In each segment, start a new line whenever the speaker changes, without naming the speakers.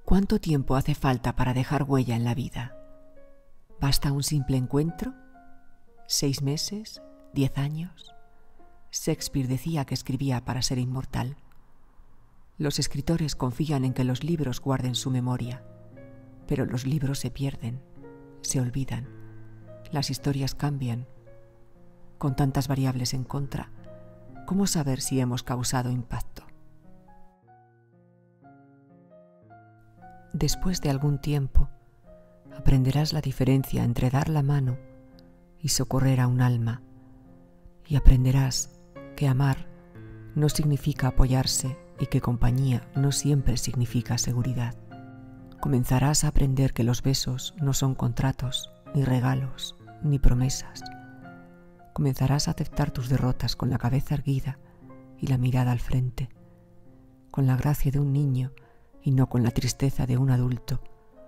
¿Cuánto tiempo hace falta para dejar huella en la vida? ¿Basta un simple encuentro? ¿6 meses? ¿10 años? Shakespeare decía que escribía para ser inmortal. Los escritores confían en que los libros guarden su memoria, pero los libros se pierden, se olvidan, las historias cambian. Con tantas variables en contra, ¿cómo saber si hemos causado impacto? Después de algún tiempo, aprenderás la diferencia entre dar la mano y socorrer a un alma, y aprenderás que amar no significa apoyarse y que compañía no siempre significa seguridad. Comenzarás a aprender que los besos no son contratos, ni regalos, ni promesas. Comenzarás a aceptar tus derrotas con la cabeza erguida y la mirada al frente, con la gracia de un niño y no con la tristeza de un adulto,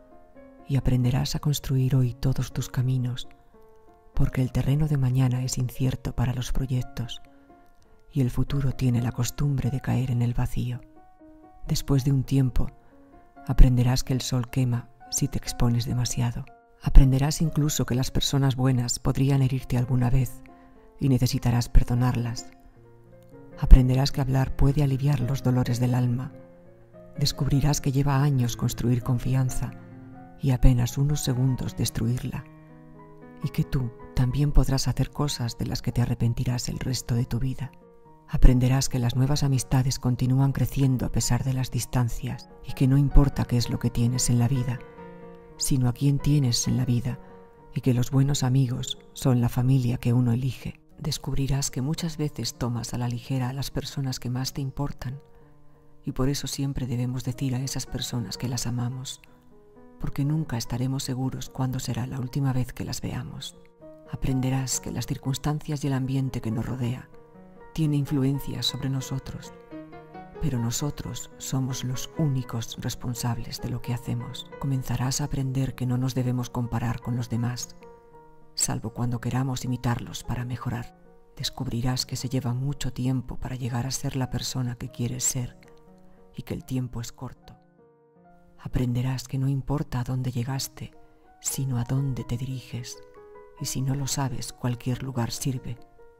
y aprenderás a construir hoy todos tus caminos, porque el terreno de mañana es incierto para los proyectos y el futuro tiene la costumbre de caer en el vacío. Después de un tiempo, aprenderás que el sol quema si te expones demasiado. Aprenderás incluso que las personas buenas podrían herirte alguna vez y necesitarás perdonarlas. Aprenderás que hablar puede aliviar los dolores del alma. Descubrirás que lleva años construir confianza y apenas unos segundos destruirla, y que tú también podrás hacer cosas de las que te arrepentirás el resto de tu vida. Aprenderás que las nuevas amistades continúan creciendo a pesar de las distancias y que no importa qué es lo que tienes en la vida, sino a quién tienes en la vida, y que los buenos amigos son la familia que uno elige. Descubrirás que muchas veces tomas a la ligera a las personas que más te importan, y por eso siempre debemos decir a esas personas que las amamos, porque nunca estaremos seguros cuándo será la última vez que las veamos. Aprenderás que las circunstancias y el ambiente que nos rodea tiene influencia sobre nosotros, pero nosotros somos los únicos responsables de lo que hacemos. Comenzarás a aprender que no nos debemos comparar con los demás, salvo cuando queramos imitarlos para mejorar. Descubrirás que se lleva mucho tiempo para llegar a ser la persona que quieres ser y que el tiempo es corto. Aprenderás que no importa a dónde llegaste, sino a dónde te diriges, y si no lo sabes, cualquier lugar sirve.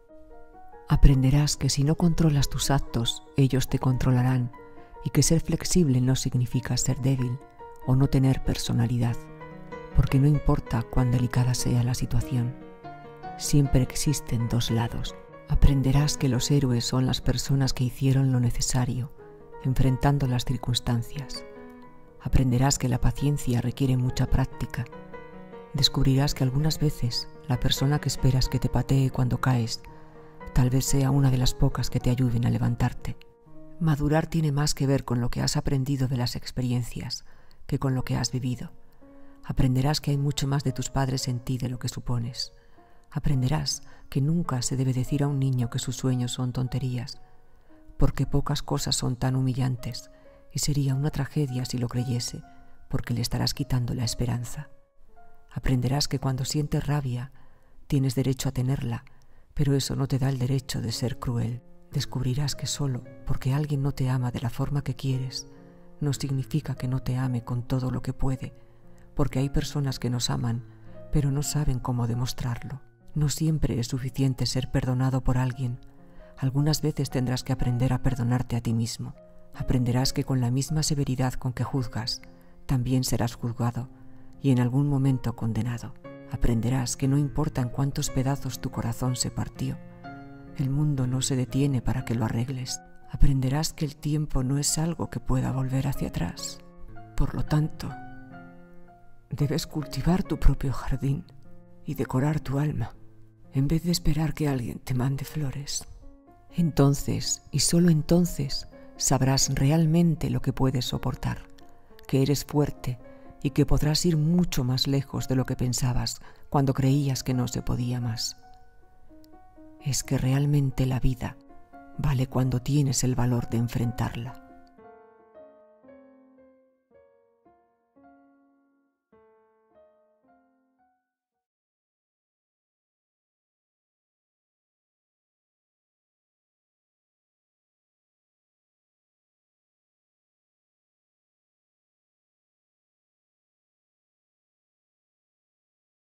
Aprenderás que si no controlas tus actos, ellos te controlarán, y que ser flexible no significa ser débil o no tener personalidad, porque no importa cuán delicada sea la situación, siempre existen dos lados. Aprenderás que los héroes son las personas que hicieron lo necesario, enfrentando las circunstancias. Aprenderás que la paciencia requiere mucha práctica. Descubrirás que algunas veces la persona que esperas que te patee cuando caes tal vez sea una de las pocas que te ayuden a levantarte. Madurar tiene más que ver con lo que has aprendido de las experiencias que con lo que has vivido. Aprenderás que hay mucho más de tus padres en ti de lo que supones. Aprenderás que nunca se debe decir a un niño que sus sueños son tonterías, porque pocas cosas son tan humillantes y sería una tragedia si lo creyese, porque le estarás quitando la esperanza. Aprenderás que cuando sientes rabia, tienes derecho a tenerla, pero eso no te da el derecho de ser cruel. Descubrirás que solo porque alguien no te ama de la forma que quieres, no significa que no te ame con todo lo que puede, porque hay personas que nos aman, pero no saben cómo demostrarlo. No siempre es suficiente ser perdonado por alguien. Algunas veces tendrás que aprender a perdonarte a ti mismo. Aprenderás que con la misma severidad con que juzgas, también serás juzgado y en algún momento condenado. Aprenderás que no importa en cuántos pedazos tu corazón se partió, el mundo no se detiene para que lo arregles. Aprenderás que el tiempo no es algo que pueda volver hacia atrás. Por lo tanto, debes cultivar tu propio jardín y decorar tu alma, en vez de esperar que alguien te mande flores. Entonces, y solo entonces, sabrás realmente lo que puedes soportar, que eres fuerte y que podrás ir mucho más lejos de lo que pensabas cuando creías que no se podía más. Es que realmente la vida vale cuando tienes el valor de enfrentarla.